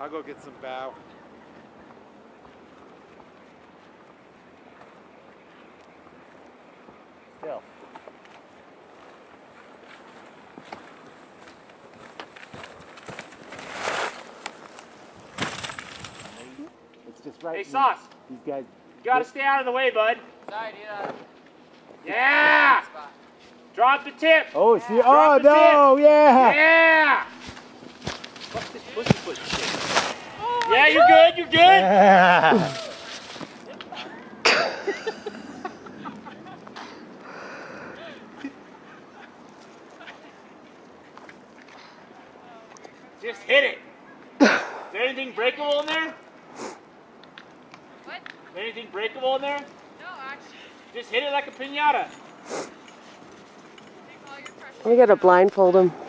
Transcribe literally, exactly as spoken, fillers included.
I'll go get some bow. Still. It's just right. Hey, Sauce. These guys. You gotta stay out of the way, bud. Sorry, dude. Yeah! Drop the tip. Oh, see. Drop Oh, the no. tip. Yeah. Yeah! Fuck this pussyfoot shit. Oh, yeah, you're good. You're good. Yeah. Just hit it. Is there anything breakable in there? What? Is there anything breakable in there? No, actually. Just hit it like a piñata. Take all your pressure. We gotta blindfold him.